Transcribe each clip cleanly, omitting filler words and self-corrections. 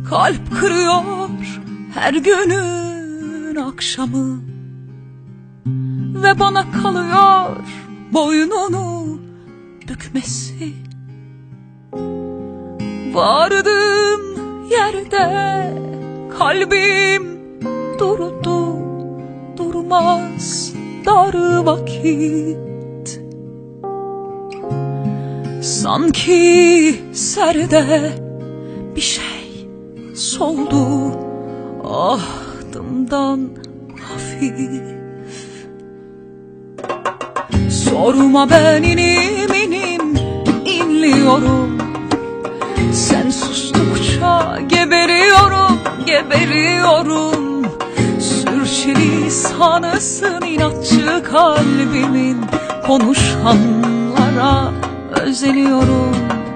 kalp kırıyor her günün akşamı. Ve bana kalıyor boynunu bükmesi. Vardığım yerde kalbim durdu, durmaz dar vakit. Sanki serde bir şey soldu ahdımdan hafif. Sorma ben inim inim inliyorum. Sen sustukça geberiyorum, geberiyorum. Sürçülisanısın inatçı kalbimin. Konuşanlara özeniyorum.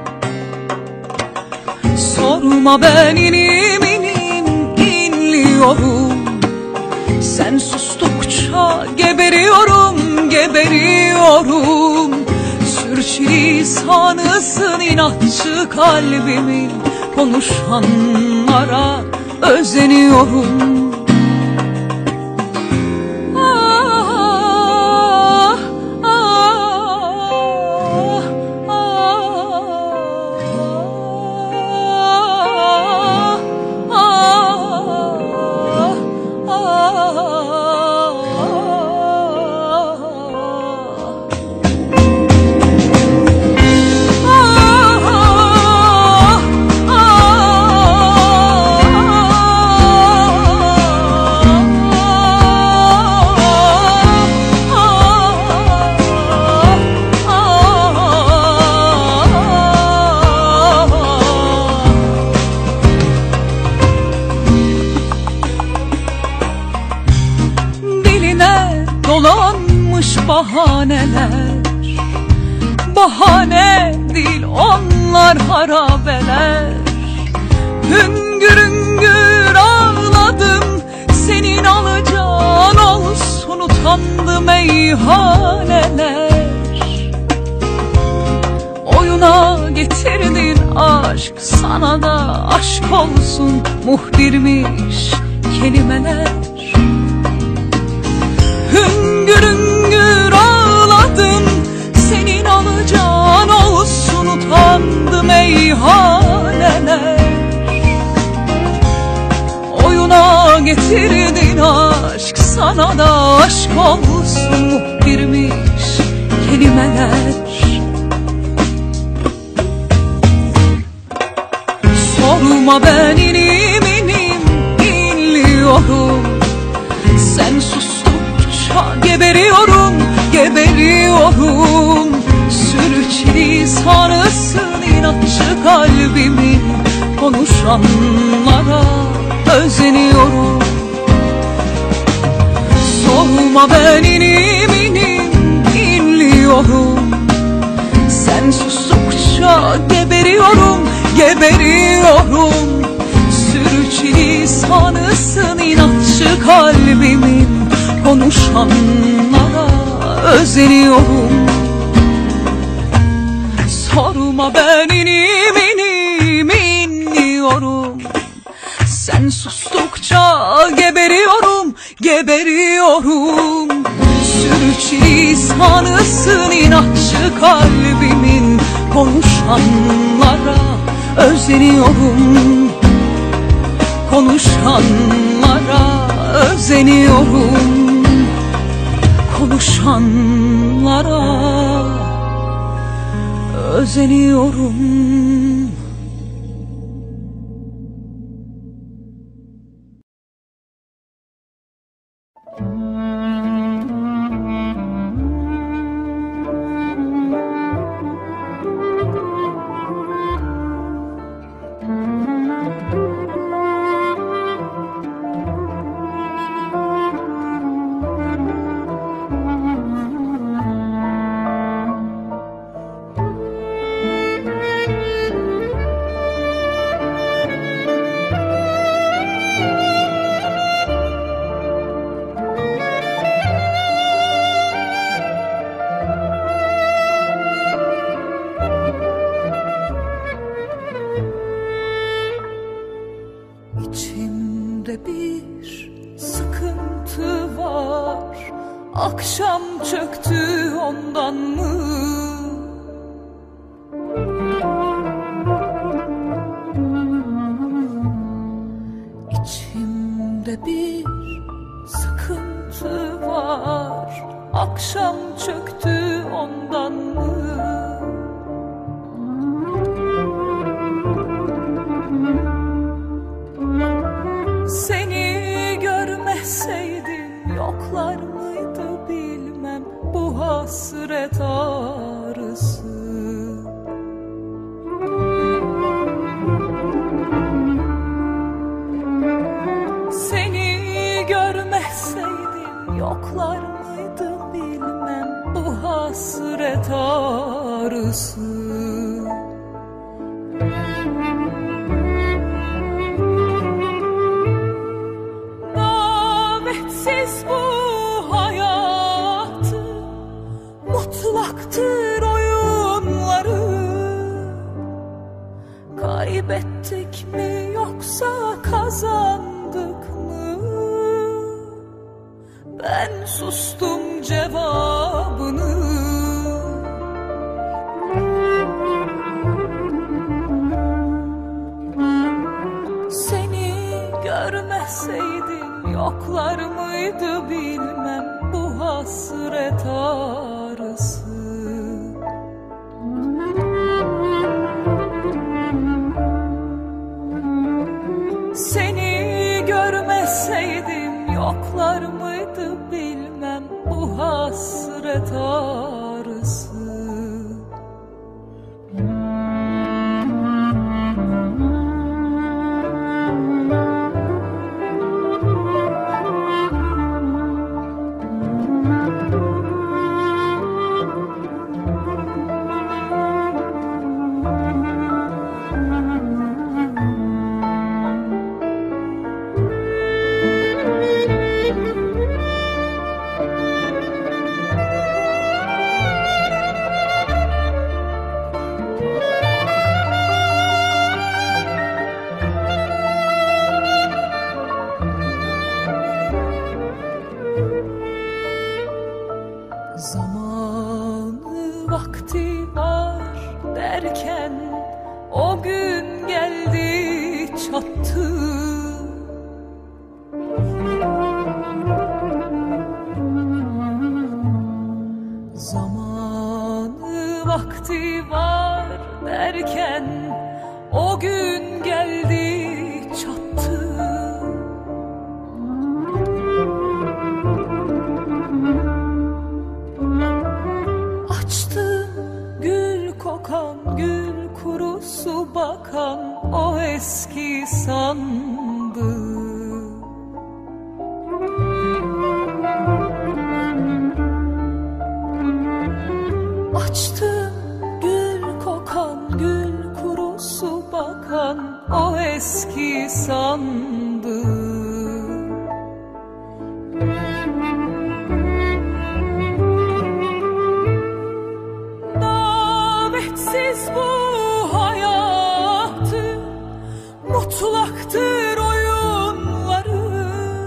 Sorma ben inim inim inliyorum. Sen sustukça geberiyorum, geberiyorum. Sürçülisanısın inatçı kalbimin. Konuşanlara özeniyorum. Dolanmış bahaneler, bahane değil onlar harabeler. Hüngür hüngür ağladım, senin alacağın olsun utandı meyhaneler. Oyuna getirdin aşk, sana da aşk olsun muhbirmiş kelimeler. Hüngür hüngür ağladım, senin alacağın olsun utandı meyhaneler. Oyuna getirdin aşk, sana da aşk olsun muhbirmiş kelimeler. Sorma ben inim inim inliyorum. Sen sustukça geberiyorum, geberiyorum. Sürçülisanısın inatçı kalbimin. Konuşanlara özeniyorum. Sorma ben inim inim inliyorum. Sen sustukça geberiyorum, geberiyorum. Sürçülisanısın inatçı kalbimin. Konuşanlara özeniyorum. Sorma ben inim inim inliyorum. Sen sustukça geberiyorum, geberiyorum. Sürçülisanısın inatçı kalbimin. Konuşanlara özeniyorum. Konuşanlara özeniyorum. Konuşanlara özeniyorum. İçimde bir sıkıntı var. Akşam çöktü ondan mı? İçimde bir sıkıntı var. Akşam çöktü ondan mı? Seni görmeseydim yoklar mıydı bilmem bu hasret ağrısı. Seni görmeseydim yoklar mıydı bilmem bu hasret ağrısı. Davetsiz bu hayatı, mutlaktır oyunları. Kaybettik mi yoksa kazandık mı? Ben sustum cevabını. Seni görmeseydim yoklar mıydı bilmem bu hasret ağrısı. Seni görmeseydim yoklar mıydı bilmem bu hasret ağrısı. Zamanı vakti var derken o gün geldi çattı. Zamanı vakti var derken o gün geldi çattı. Kokan gül kurusu bakan o eski sandı. Açtım gül kokan gül kurusu bakan o eski sandı. Siz bu hayatı, mutlaktır oyunları.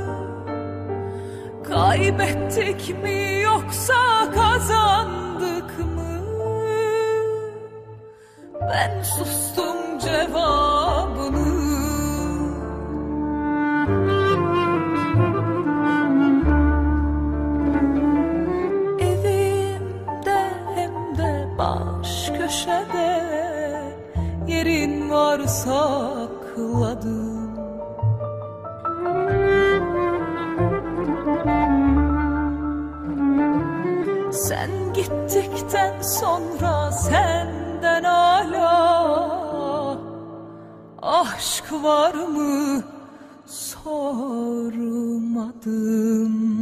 Kaybettik mi yoksa kazandık mı? Ben sustum cevabını. Evimde hem de baş köşede yerin var sakladım. Sen gittikten sonra senden hala aşk var mı sormadım.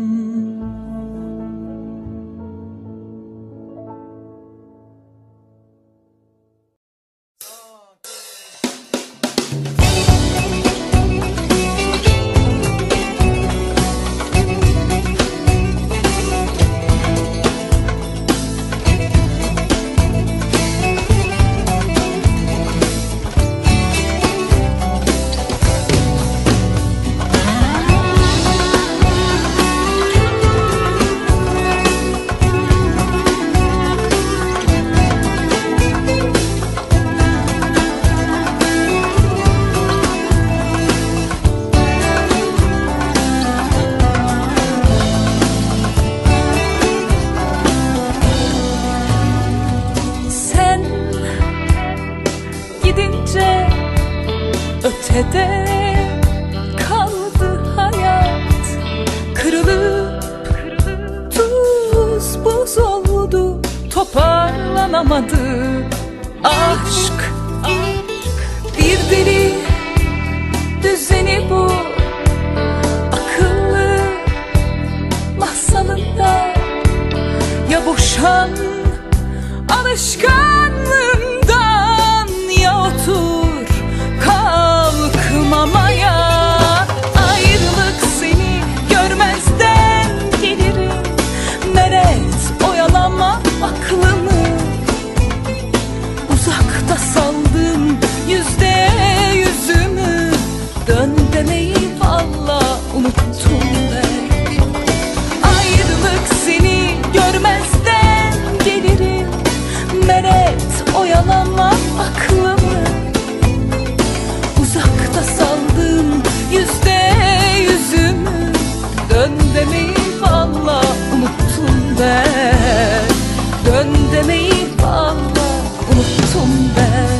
ötede kaldı hayat. Kırılıp tuz buz oldu, toparlanamadı aşk. Bir deli düzeni bu, akıllı masalında. Ya boşan alışkanlığımdan, ya otur kalkmamaya. Ayrılık seni görmezden gelirim, meret oyalama aklımı. Uzakta saldım yüzde yüzümü, dön demeyi valla unuttum ben. Ayrılık seni görmezden gelirim, meret oyalama aklımı. Uzakta saldım yüzde yüzümü, dön demeyi valla unuttum ben. Dön demeyi valla unuttum ben.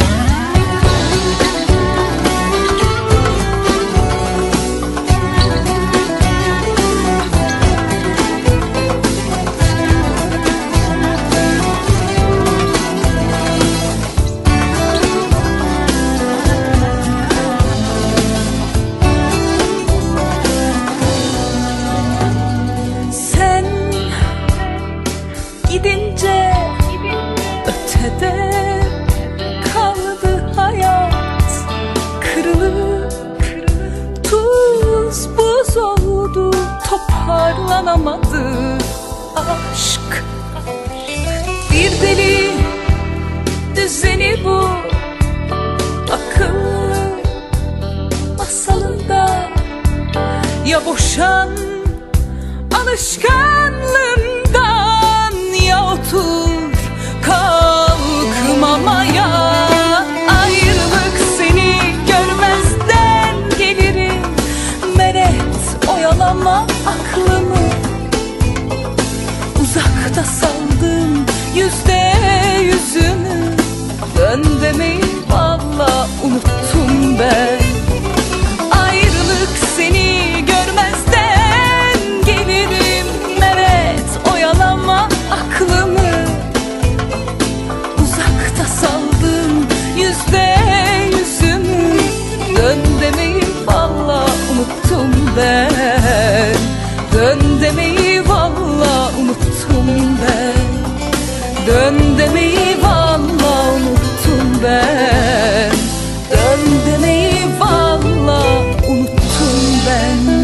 Sen gidince ötede kaldı hayat. Kırılıp tuz buz oldu, toparlanamadı aşk. Bir deli düzeni bu, akıllı masalında. Ya boşan alışkanlığımdan, ya otur kalkmamaya. Ayrılık seni görmezden gelirim, meret oyalama aklımı. Uzakta saldım yüzde yüzümü, dön demeyi valla unuttum ben. Ayrılık seni görmezden gelirim, meret oyalama aklımı. Uzakta saldım yüzde yüzümü, dön demeyi valla unuttum ben. Dön demeyi valla unuttum ben. Dön demeyi valla unuttum ben. Dön demeyi valla unuttum ben.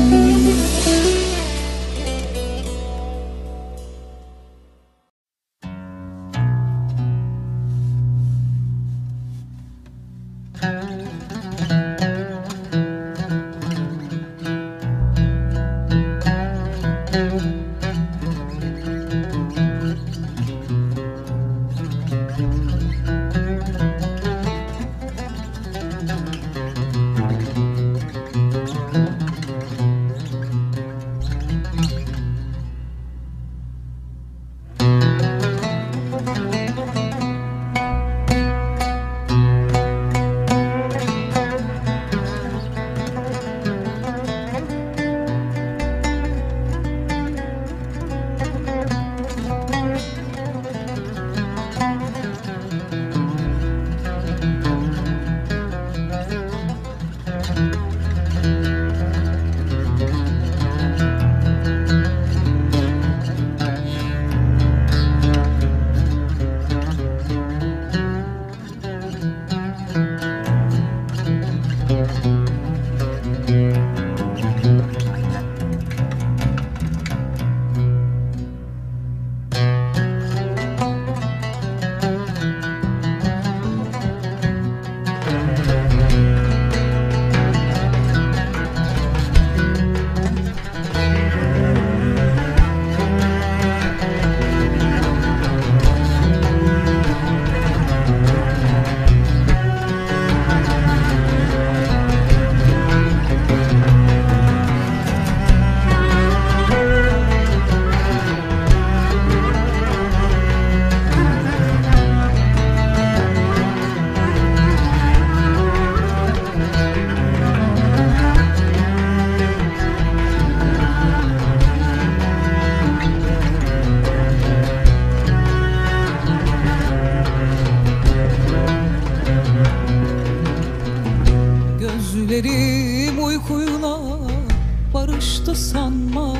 Gözlerim uykuyla barıştı sanma.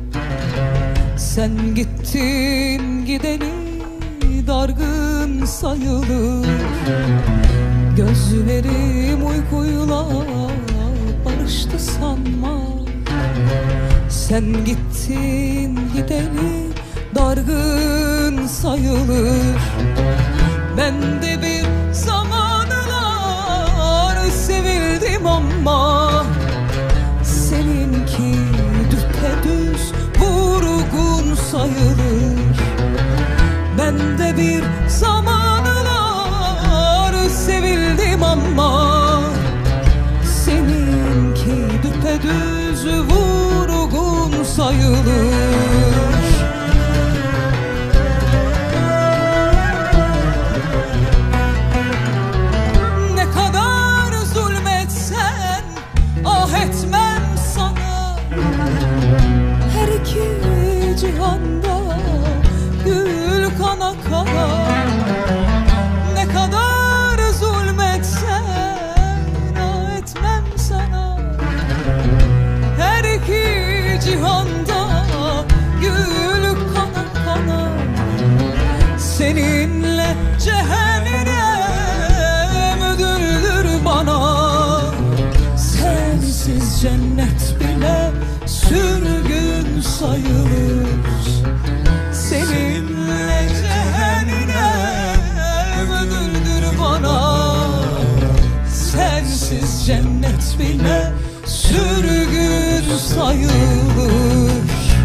Sen gittin gideli dargın sayılır. Gözlerim uykuyla barıştı sanma. Sen gittin gideli dargın sayılır. Ben de bir zamanlar sevildim ama seninki düpedüz vurgun sayılır. Ben de bir zamanlar sevildim ama seninki düpedüz vurgun sayılır. Ne kadar zulmetsen ah etmem sana. Her iki cihanda gül kana kana. Ne kadar zulmetsen ah etmem sana. Her iki cihanda gül kana kana. Seninle cehennem ödüldür bana. Sensiz cennet bile sürgün sayılır. Seninle cehennem ödüldür bana. Sensiz cennet bile sürgün sayılır.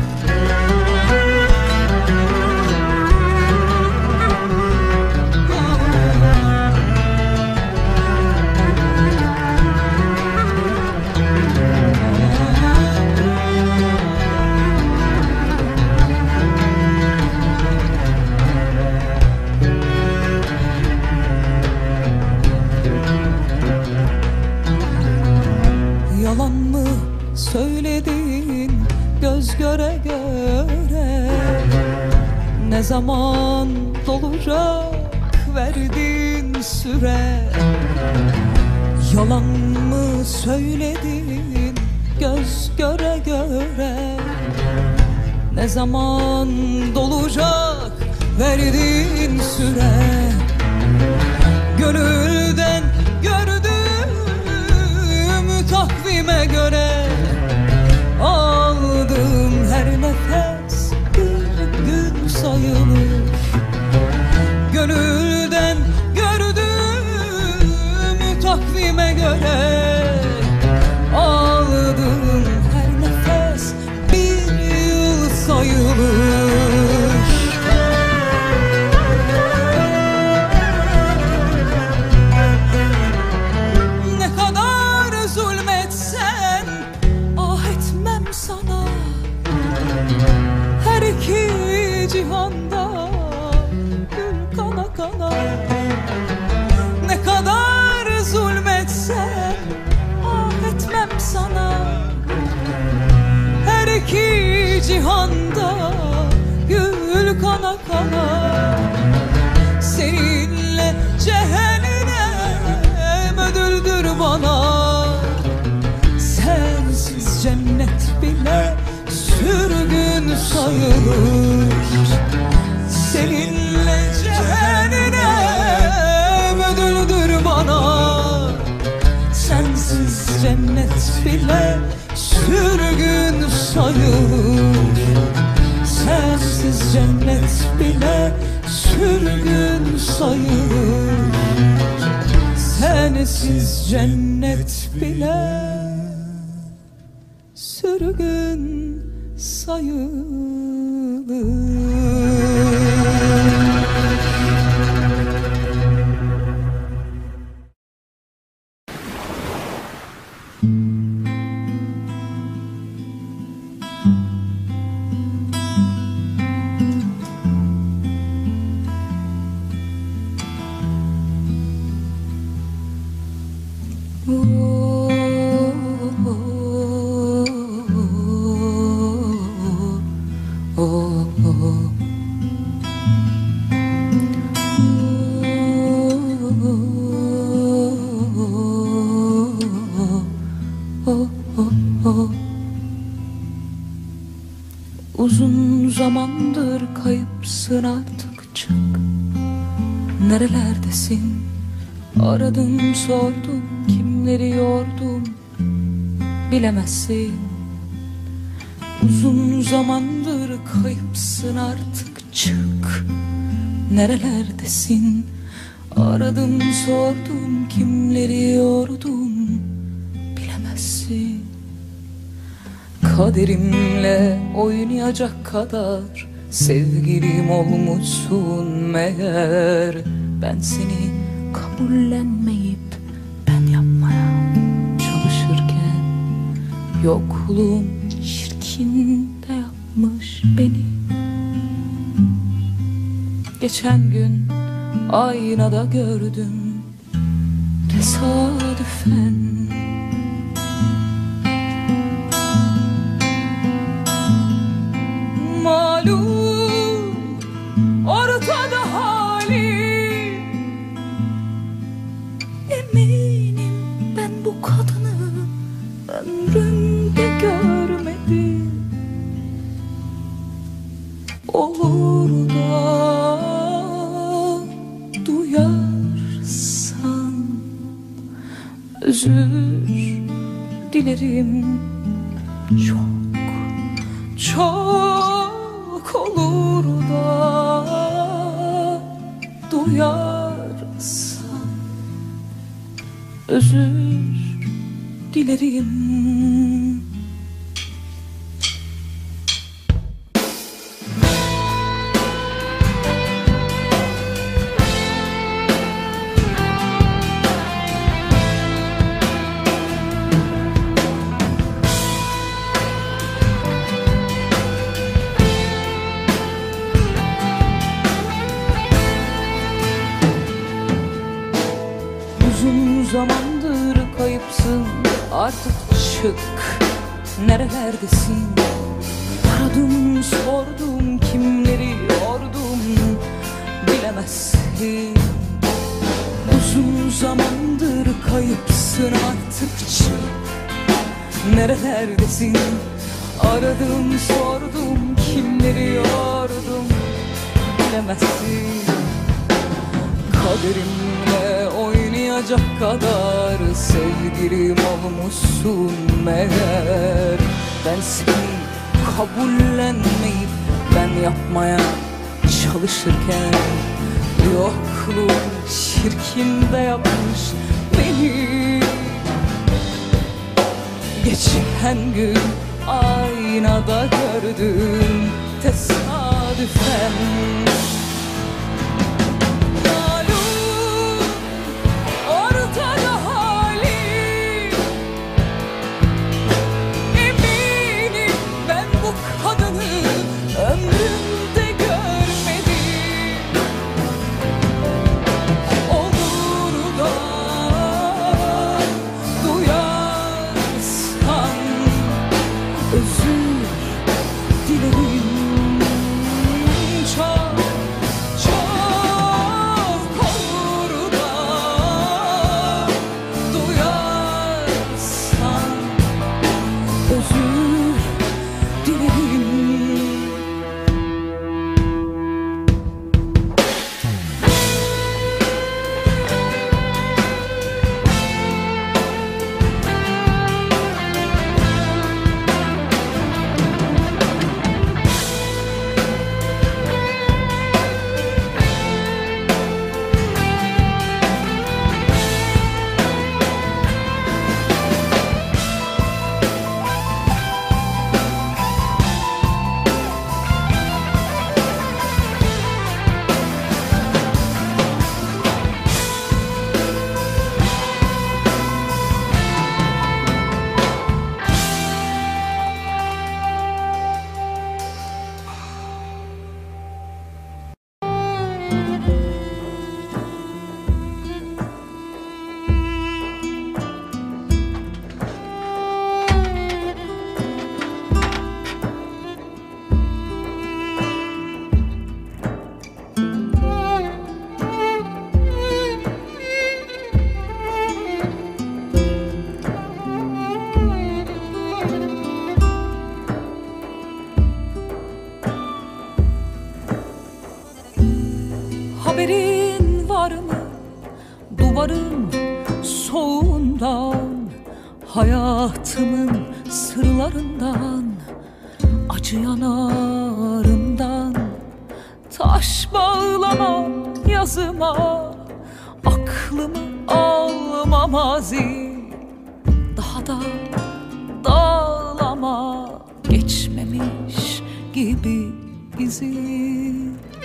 Yalan mı söyledin göz göre göre? Ne zaman dolacak verdin süre? Yalan mı söyledin göz göre göre? Ne zaman dolacak verdin süre? Gönülden gördüm takvime göre, aldığım her nefes bir gün sayılır. Gönülden gördüm takvime göre, aldığım her nefes bir yıl sayılır. Her iki cihanda gül kana kana. Ne kadar zulmetsem ah etmem sana. Her iki cihanda gül kana kana. Seninle cehennem ödüldür bana. Sensiz cennet bile sürgün sayılır. Seninle cehennem ödüldür bana. Sensiz cennet bile sürgün sayılır. Sensiz cennet bile sürgün sayılır. Sensiz cennet bile sürgün sayılır. zamandır kayıpsın, artık çık. Nerelerdesin? Aradım sordum, kimleri yordum, bilemezsin. Uzun zamandır kayıpsın, artık çık. Nerelerdesin? Aradım sordum, kimleri yordum, bilemezsin. Kaderimle oynayacak kadar sevgilim olmuşsun meğer. Ben seni kabullenmeyip ben yapmaya çalışırken yokluğum çirkin de yapmış beni. Geçen gün aynada gördüm tesadüfen. Malum ortada halim, eminim ben bu kadını ömrümde görmedim. Olur da duyarsan özür dilerim. Çok olur da duyarsan özür dilerim. Uzun zamandır kayıpsın, artık çık. Nerelerdesin? Aradım sordum, kimleri yordum, bilemezsin. Uzun zamandır kayıpsın, artık çık. Nerelerdesin? Aradım sordum, kimleri yordum, bilemezsin. Kaderimle oynayacak kadar sevgilim olmuşsun meğer. Ben seni kabullenmeyip ben yapmaya çalışırken yokluğun çirkin de yapmış beni. Geçen gün aynada gördüm tesadüfen. Ömrümde görmedim. Olur da duyarsan özür dilerim. Çok baharın soğuğundan, hayatımın sırlarından, acı yanarımdan. Taş bağlama yazıma, aklımı alma mazi. Daha da dağlama, geçmemiş gibi izi.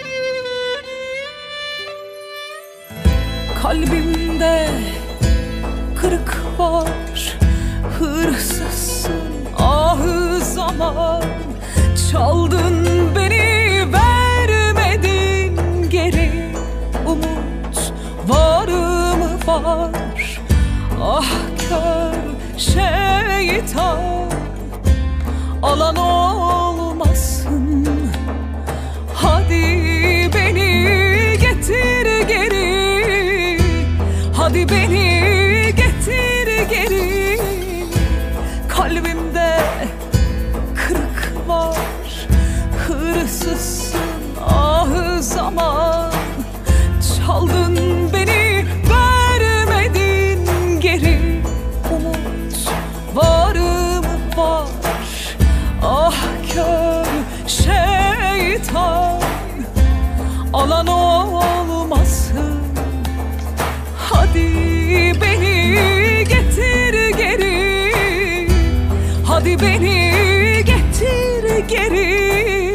Kalbimde kırık var, hırsızsın ahı zaman. Çaldın beni, vermedin geri. Umut var mı var? Ah kör şeytan, alan olmasın. Hadi beni getir geri, hadi beni getir geri. Kalbimde kırık var, hırsızsın ahı zaman. Çaldın beni, vermedin geri. Umut var mı var? Ah kör şeytan, alan olmasın. Hadi beni getir geri, hadi beni getir geri.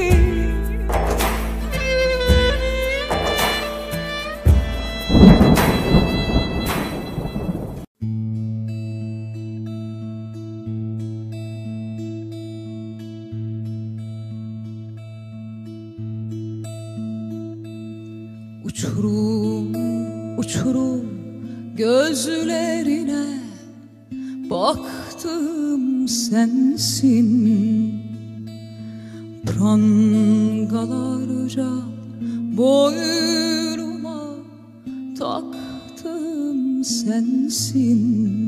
Uçurum, uçurum gözlerine baktım, sensin. Prangalarca boynuma taktım, sensin.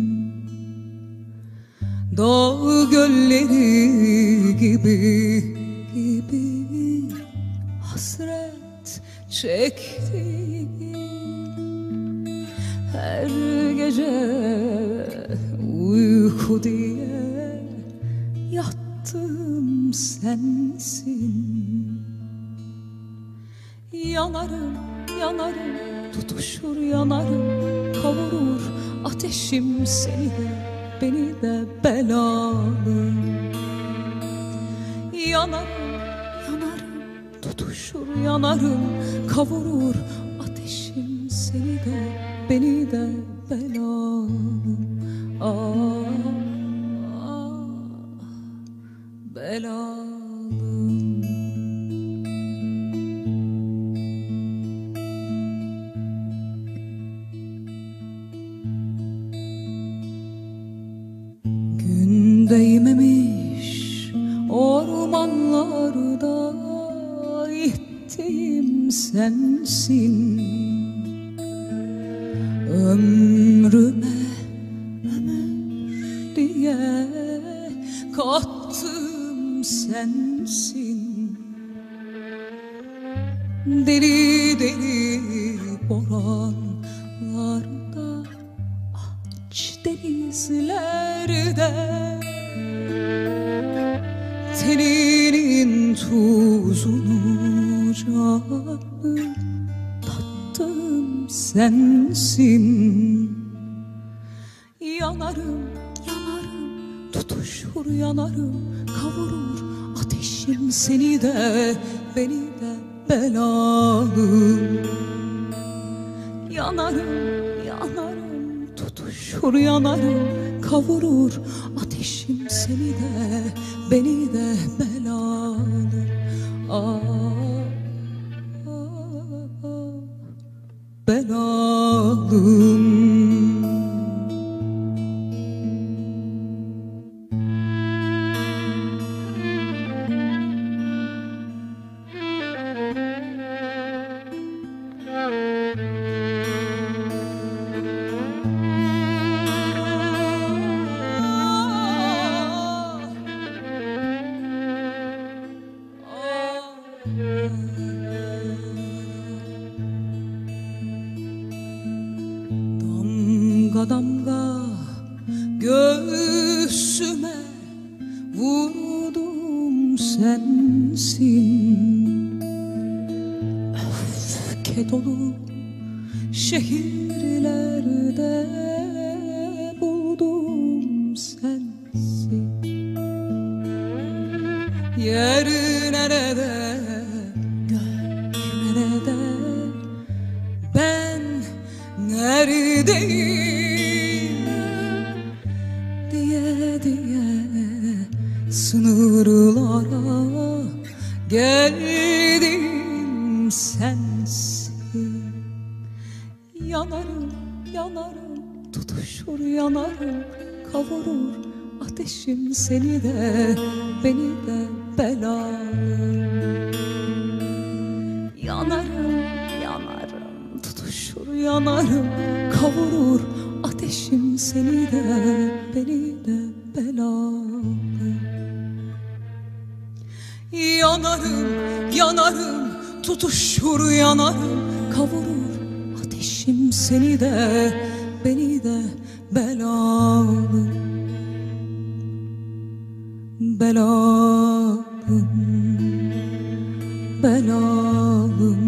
Dağ gölleri gibi hasret çektim. Her gece uyku diye yattım, sensin. Yanarım, yanarım, tutuşur yanarım, kavurur ateşim seni de beni de belalı. Yanarım, yanarım, tutuşur yanarım, kavurur ateşim seni de beni de belalı. Ah, ah, belalı. Gün değmemiş ormanlarda gittim, sensin. Ömrüme ömür diye kattım, sensin. Deli deli boranlarda, aç denizlerde, teninin tuzunu canım tattım, sensin. Yanarım, yanarım, tutuşur yanarım, kavurur ateşim seni de beni de belalı. Yanarım, yanarım, tutuşur yanarım, kavurur ateşim seni de beni de belalı. Ah, ah, ah, belalım. göğsüme vurdum sensin. Öfke dolu şehirlerde buldum sensin. Yer nerede, gök nerede, ben neredeyim diye diye sınırlara geldim sensin. Yanarım, yanarım, tutuşur yanarım, kavurur ateşim seni de, beni de belalı. Yanarım, yanarım, tutuşur yanarım, kavurur ateşim seni de, beni de belalı. Yanarım, yanarım, tutuşur yanarım, kavurur ateşim seni de, beni de belalı. Belalım, belalım.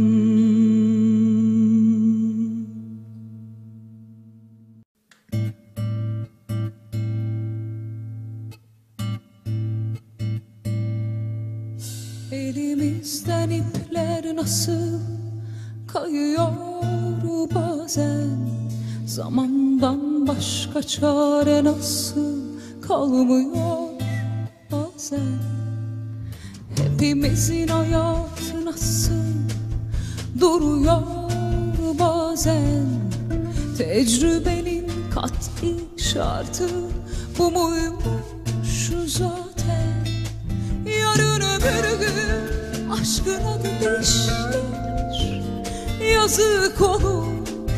Elimizden ipler nasıl kayıyor bazen, zamandan başka çare nasıl kalmıyor bazen. Hepimizin hayatı nasıl duruyor bazen, tecrübenin kat'i şartı bu muymuş zaten. Yarın öbür gün aşkın adı değişir, yazık olur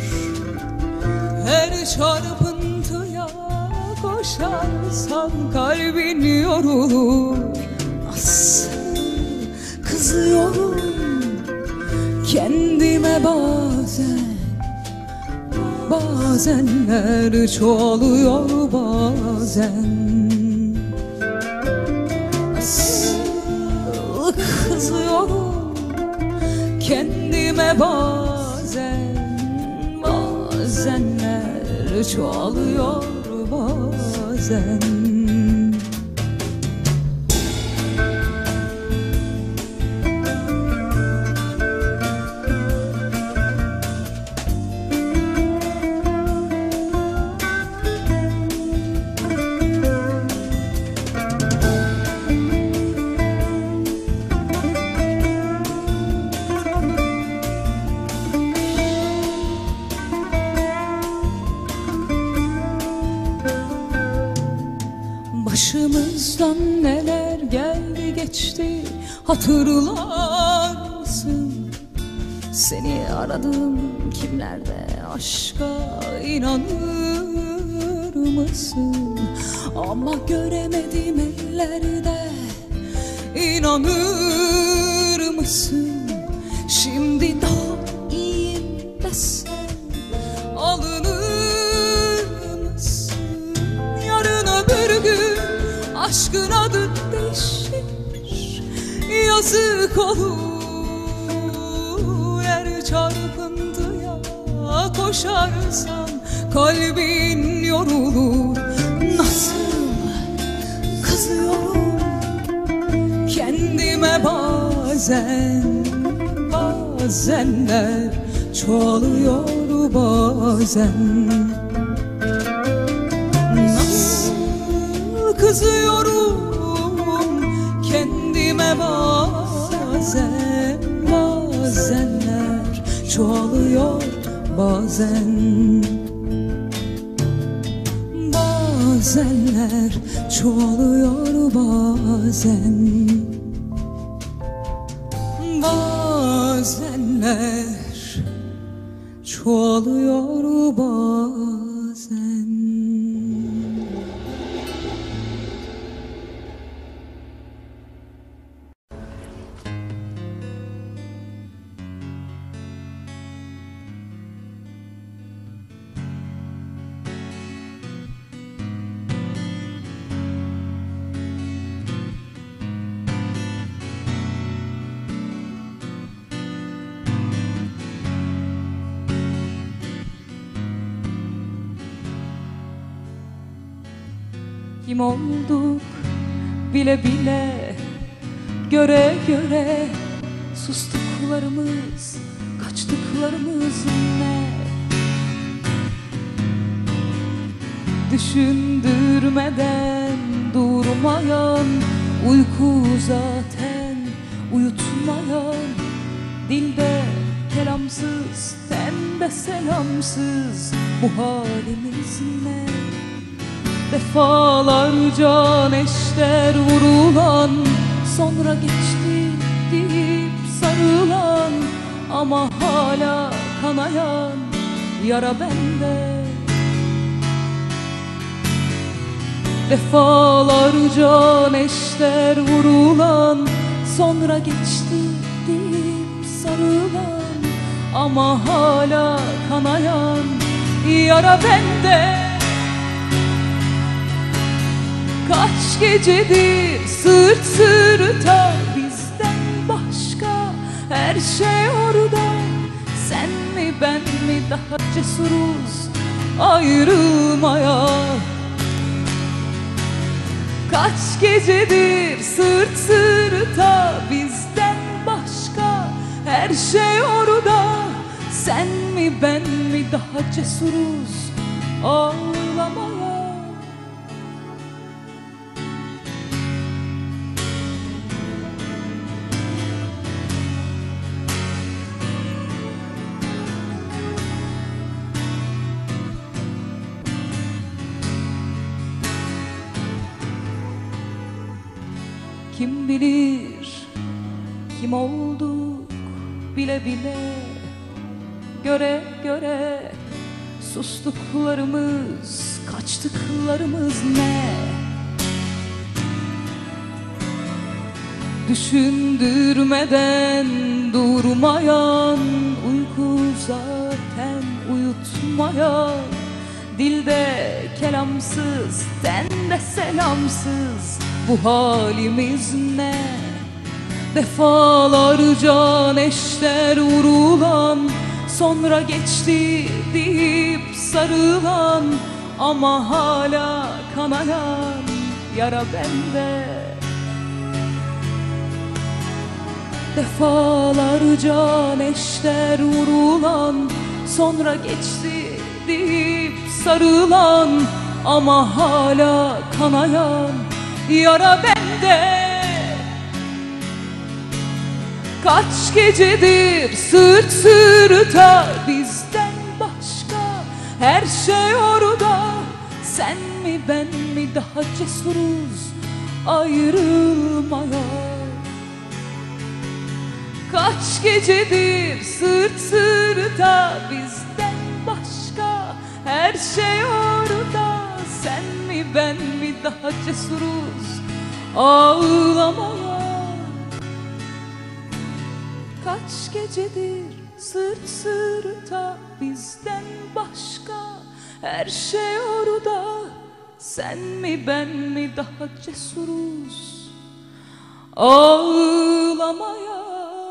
her çarpıntıya koşarsan kalbin yorulur. Nasıl kızıyorum kendime bazen, bazenler çoğalıyor bazen. Nasıl kızıyorum kendime bazen, bazenler çoğalıyor bazen. Başımızdan neler geldi geçti hatırlar mısın? Seni aradım kimlerde, aşka inanır mısın? Ama göremedim ellerde, inanır mısın? Şimdi daha iyiyim desen alınır mısın? Yarın öbür gün aşkın adı değişir, yazık olur her çarpıntıya koşarsan kalbin yorulur. Nasıl kızıyorum kendime bazen, bazenler çoğalıyor bazen. Kızıyorum kendime bazen, bazenler çoğalıyor bazen. Bazenler çoğalıyor bazen. Bazenler çoğalıyor bazen. kim olduk bile bile, göre göre sustuklarımız, kaçtıklarımız ne? Düşündürmeden durmayan, uyku zaten uyutmayan, dilde kelamsız, tende selamsız, bu halimiz ne? Defalarca neşter vurulan, sonra geçti deyip sarılan, ama hala kanayan yara bende. Defalarca neşter vurulan, sonra geçti deyip sarılan, ama hala kanayan yara bende. Kaç gecedir sırt sırta, bizden başka her şey orada. Sen mi ben mi daha cesuruz ayrılmaya? Kaç gecedir sırt sırta, bizden başka her şey orada. Sen mi ben mi daha cesuruz ağlamaya? Kim bilir kim olduk bile bile, göre göre sustuklarımız, kaçtıklarımız ne? Düşündürmeden durmayan, uyku zaten uyutmayan, dilde kelamsız, tende selamsız, bu halimiz ne? Defalarca neşter vurulan, sonra geçti deyip sarılan, ama hala kanayan yara bende. Defalarca neşter vurulan, sonra geçti deyip sarılan, ama hala kanayan yara bende. Kaç gecedir sırt sırta, bizden başka her şey orada. Sen mi ben mi daha cesuruz ayrılmaya? Kaç gecedir sırt sırta, bizden başka her şey orada. Sen mi ben mi daha cesuruz ağlamaya? Kaç gecedir sırt sırta, bizden başka her şey orada. Sen mi ben mi daha cesuruz ağlamaya?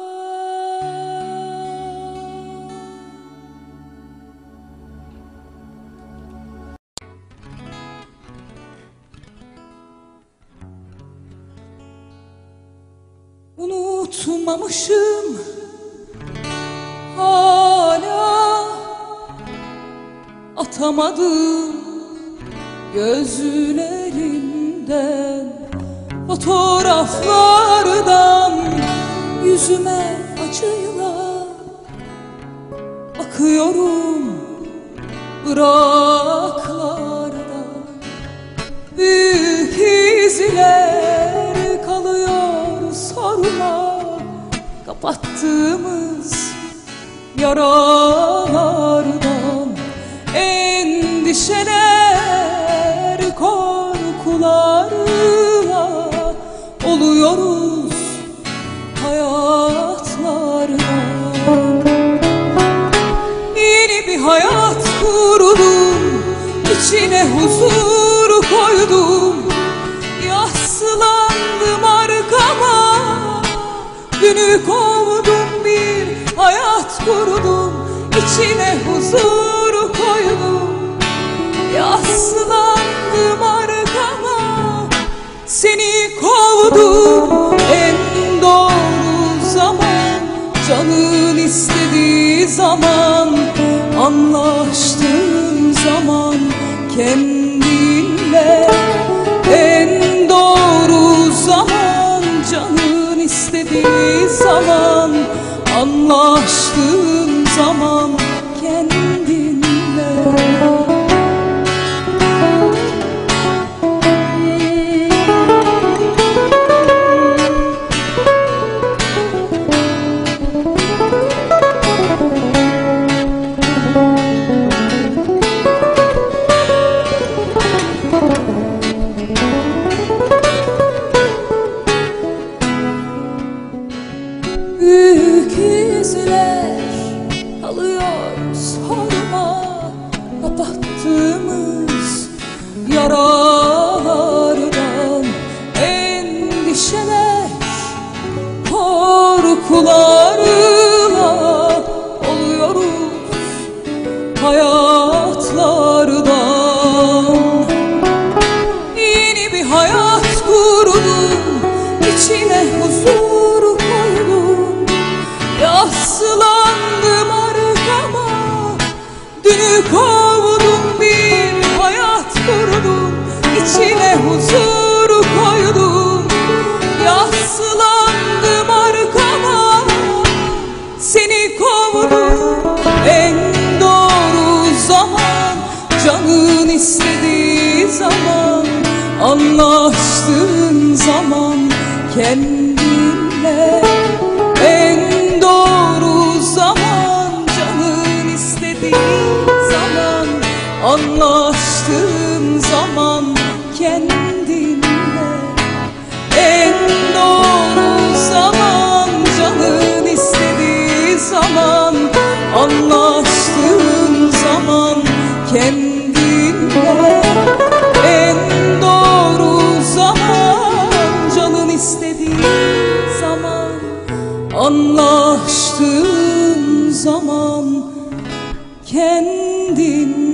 Unutmamışım hala, atamadım gözlerimden, fotoğraflardan yüzüme acıyla bakıyorum. Iraklarda büyük izler kalıyor sorma, kapattığımız yaralardan. Endişeler, korkularla oluyoruz hayatlardan. Yeni bir hayat kurdum, içine huzur koydum. Yaslandım arkama, dünü kovdum, bir hayat kurdum, içine huzur koydum. Yaslandım arkama, kavurdum. En doğru zaman, canın istediği zaman, anlaştığın zaman kendinle. En doğru zaman, canın istediği zaman, anlaştığın zaman kendinle. Büyük izler alıyor sorma, kapattığımız yaralardan. Endişeler korkularla oluyoruz hayatlardan. Yeni bir hayat kurdum, içine huzur koydum. Yaslandım arkama, dünü kovdum, bir hayat kurdum, içine huzur koydum. Yaslandım arkama, seni kovdum. En doğru zaman, canın istediği zaman, anlaştığın zaman kendinle. En doğru zaman, canın istediği zaman, anlaştığın zaman kendinle. En doğru zaman, canın istediği zaman, anlaştığın zaman kendinle. En doğru zaman, canın istediği zaman, anlaştığın zaman kendin.